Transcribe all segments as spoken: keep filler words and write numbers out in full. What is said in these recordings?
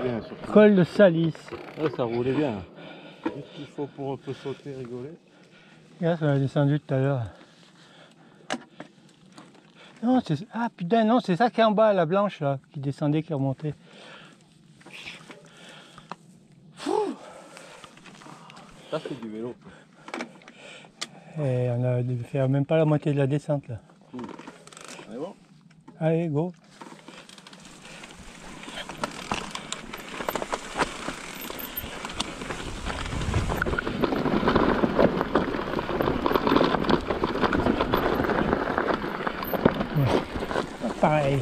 bien surtout. Col de Salis. Ouais, ça roulait bien. Juste qu'il faut pour un peu sauter, rigoler. Regarde, on a descendu tout à l'heure. Non, c'est... Ah putain, non, c'est ça qui est en bas, la blanche là, qui descendait, qui remontait. Ça, c'est du vélo. Et on a dû faire même pas la moitié de la descente là. Cool. Allez, bon. Allez, go. Ouais. Pareil.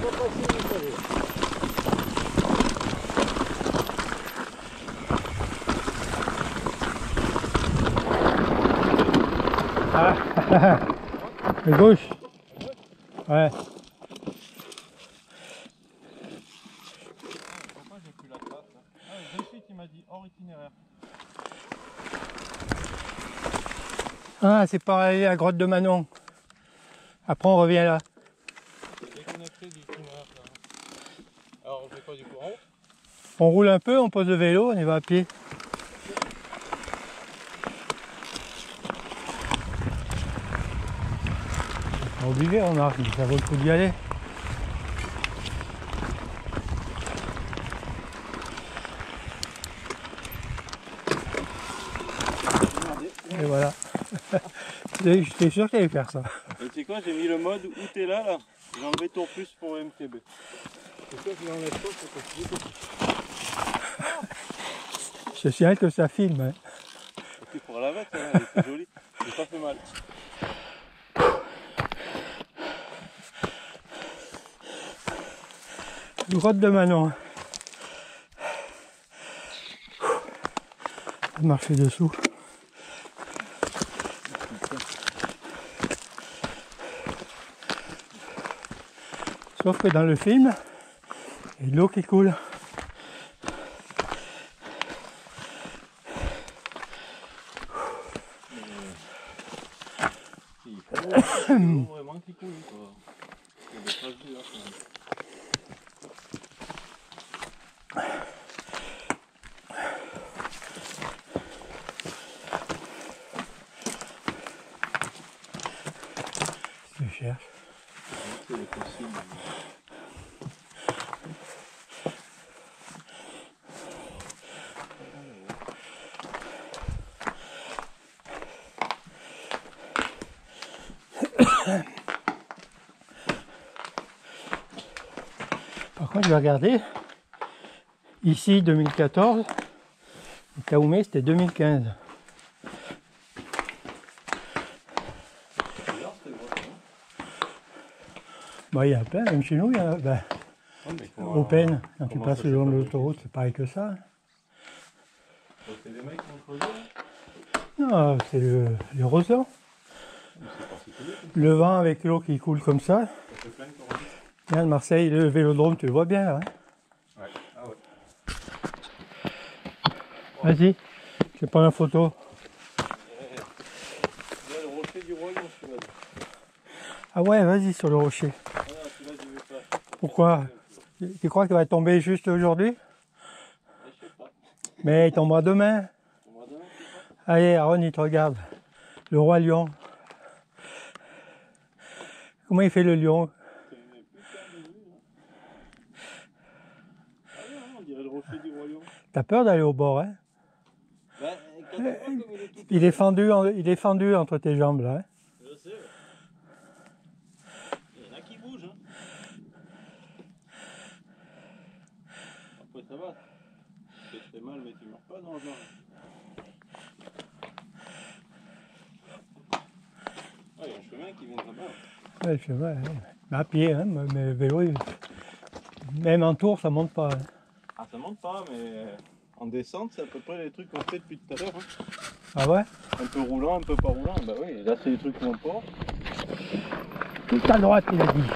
Ah, de gauche. Ouais. Pourquoi j'ai plus la trace là? Ah, de suite il m'a dit hors itinéraire. Ah, c'est pareil, la grotte de Manon. Après, on revient là. Déconnecté du itinéraire là. Alors on fait quoi du coup? En haut? On roule un peu, on pose le vélo, on y va à pied. On est obligé, on a, ça vaut le coup d'y aller. Et voilà. J'étais sûr qu'il allait faire ça. Et tu sais quoi, j'ai mis le mode où t'es là là. J'ai enlevé ton plus pour M T B. C'est quoi, je l'enlève pas pour que tu Je sais que ça filme. Hein. tu pourras la mettre, hein, elle était jolie. J'ai pas fait mal. Grotte de Manon. On va marcher dessous. Sauf que dans le film, il y a de l'eau qui coule. Il faut vraiment qu'il coule quoi. Il y a des traces d'eau là quand même. Je cherche. C'est les fossiles. Par contre, je vais regarder. Ici, deux mille quatorze. Et Caoumé, c'était deux mille quinze. Bah, il y a plein, même chez nous, il y en a. Ben, au Pen, quand tu passes le long de l'autoroute, c'est pareil que ça. C'est les mecs qui ont creusé là? Non, c'est le, le roseau. Le vent avec l'eau qui coule comme ça. Ça fait plein de corons. Regarde Marseille, le vélodrome, tu le vois bien là. Hein. Ouais. Ah ouais. Vas-y, je vais prendre une photo. Là, le rocher du royaume, celui-là. Ah ouais, vas-y sur le rocher. Ah non, celui-là, je vais pas. Pourquoi? Tu crois qu'il va tomber juste aujourd'hui? Je sais pas. Mais il tombera demain. On va demain, c'est ça? Allez, Aaron, il te regarde. Le roi lion. Comment il fait le lion? Ah non, on dirait le rocher du royaume. T'as peur d'aller au bord, hein? Ben, quand tu vois comme il est tout Il est fendu, en- il est fendu entre tes jambes là. Hein? je sais. Il y en a qui bougent. Hein. Après, ça va. Tu te fais mal, mais tu meurs pas dans le bain. Ah, il y a un chemin qui vient de là-bas. Ouais, je sais pas, hein. Mais à pied, hein, mais le vélo, il- même en tour, ça monte pas. Hein. Ah, ça monte pas, mais en descente, c'est à peu près les trucs qu'on fait depuis tout à l'heure. Hein. Ah ouais? Un peu roulant, un peu pas roulant. Bah oui, là, c'est les trucs qu'on monte pas. Tout à droite, il a dit.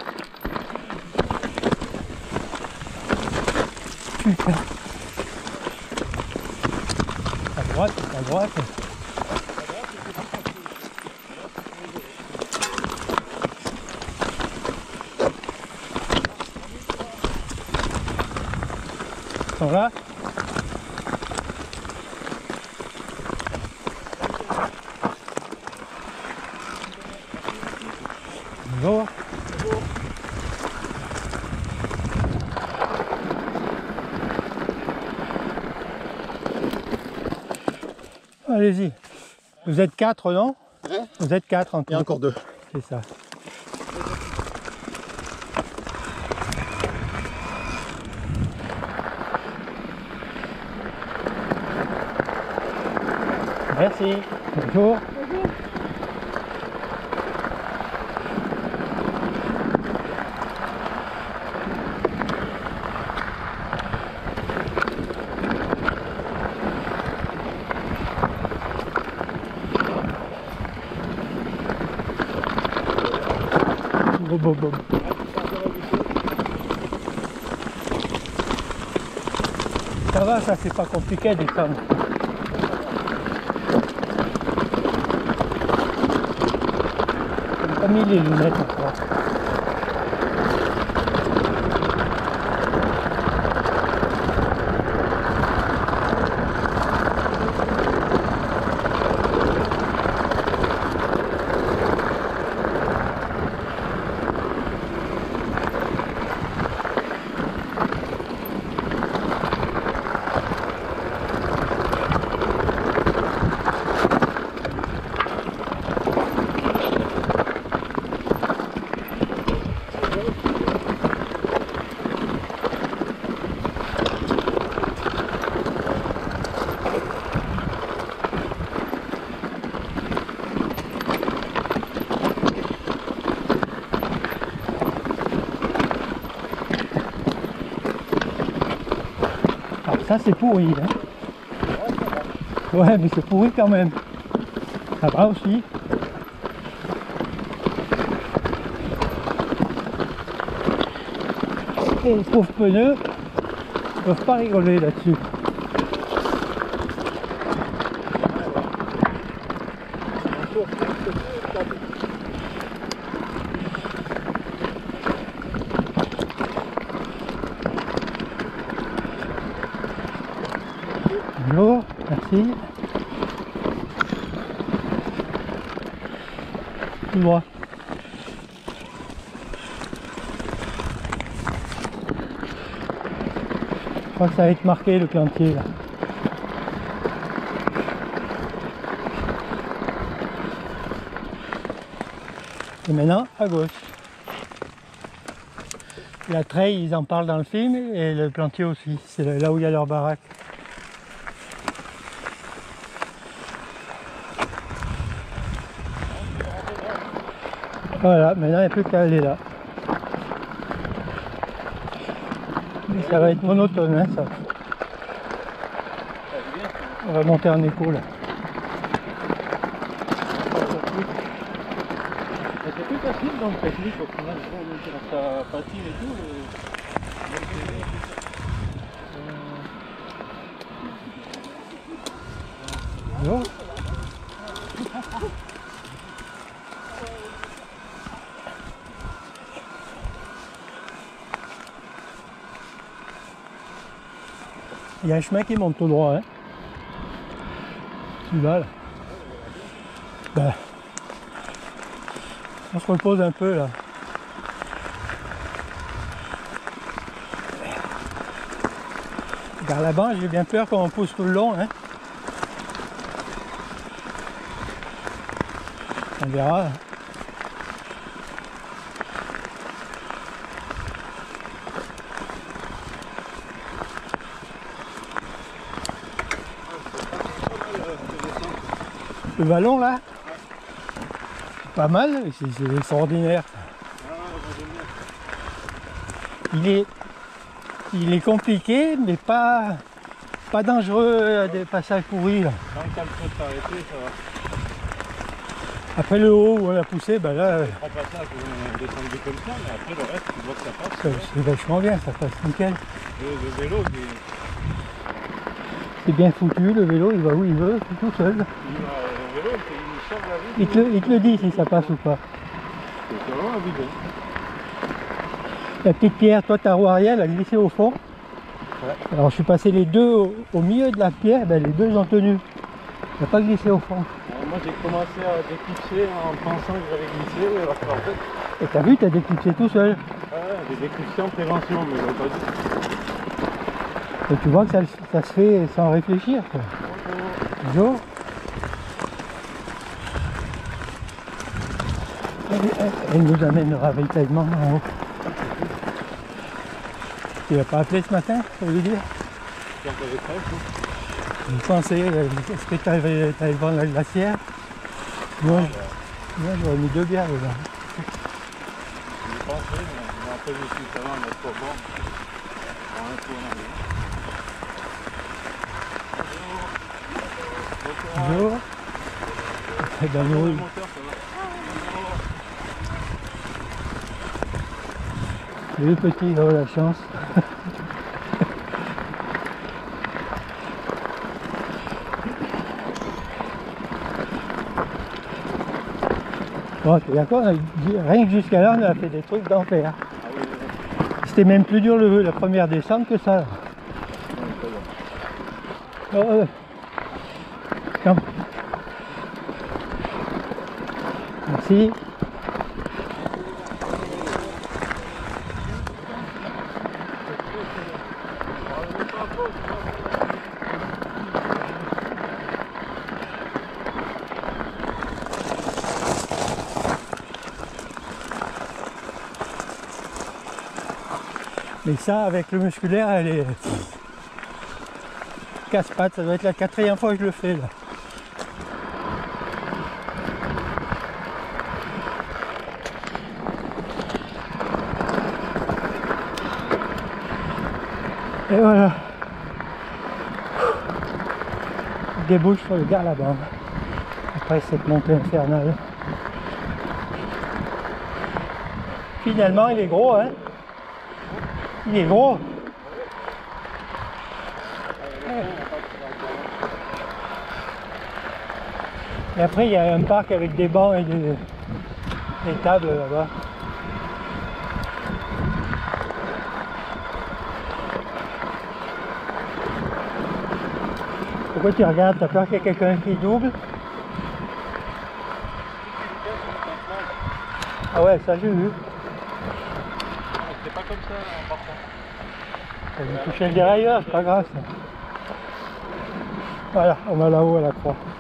Putain. À droite, à droite. ce temps-là. Bonjour. Allez-y. Vous êtes quatre, non? Ouais. Vous êtes quatre encore. Il y a encore deux. C'est ça. Merci. Bonjour. Bonjour. Bon, bon, bon. Ça va, ça c'est pas compliqué des femmes. J'ai pas mis les lunettes encore. Ça c'est pourri, hein. Ouais, mais c'est pourri quand même. Ça va aussi. Et les pauvres pneus ne peuvent pas rigoler là-dessus. Bonjour, merci. Tout droit. Je crois que ça va être marqué le plantier là. Et maintenant à gauche. La treille, ils en parlent dans le film et le plantier aussi. C'est là où il y a leur baraque. Voilà, maintenant il n'y a plus qu'à aller là. Mais ça va être monotone, hein, ça. On va monter en écho là. C'est plus facile dans le technique au final, quand ça patine et tout. Et... Bonjour. Il y a un chemin qui monte tout droit, hein. Celui-là, là. Ben, on se repose un peu là. Regarde là-bas, j'ai bien peur qu'on pousse tout le long, hein. On verra. Le ballon là, pas mal, c'est extraordinaire. Il est, il est compliqué, mais pas, pas dangereux, des passages pourris là. Quand t'as le temps de t'arrêter, ça va. Après le haut où on a poussé, ben là, Trois passages où on descend comme ça, mais après le reste, tu vois que ça passe. c'est vachement bien, ça passe nickel. Le, le vélo, il, C'est bien foutu, le vélo, il va où il veut, tout seul. il va, le vélo, il, il sauve la vie. Il te, il te le dit si ça passe ou pas. C'est vraiment bidon. La petite pierre, toi ta roue arrière, elle a glissé au fond. Ouais. Alors je suis passé les deux au, au milieu de la pierre, ben, les deux ont tenu. Il n'a pas glissé au fond. Alors moi j'ai commencé à déclipser en pensant que j'avais glissé, alors qu'en fait, Et t'as vu, t'as déclipsé tout seul. ouais, j'ai déclipsé en prévention, mais j'avais pas dit. Et tu vois que ça, ça se fait sans réfléchir. Quoi. Bonjour. Elle, elle, elle nous amène le ravitaillement en haut. Tu l'as pas appelé ce matin, ça veut dire? Quand t'avais prêt, quoi. Je pensais, euh, est-ce que tu avais vendre la glacière? Moi, Ah, je- moi j'aurais mis deux bières là. J'y pensais, mais après je me suis dit, ça va, on est pas bon. On est tout en arrière. Bonjour. Eh ben, Bonjour. nous, Le moteur, ça va. les petits ils ont la chance. Bon, tu es d'accord, rien que jusqu'à là, on a fait des trucs d'enfer. Ah oui, oui, oui. C'était même plus dur le, la première descente que ça. Non, pas bon. Oh, euh. Non. Merci. Mais ça, avec le musculaire, elle est casse-pattes. Ça doit être la quatrième fois que je le fais là. Et voilà. Je débouche sur le gars là-bas. Après cette montée infernale. Finalement, il est gros, hein? Il est gros. Et après, il y a un parc avec des bancs et des, des tables là-bas. Pourquoi tu regardes? T'as peur qu'il y ait quelqu'un qui double? Ah ouais, ça j'ai vu. C'était pas comme ça en partant. Ça me touchait le dérailleur, c'est pas grave ça. Voilà, on va là-haut à la croix.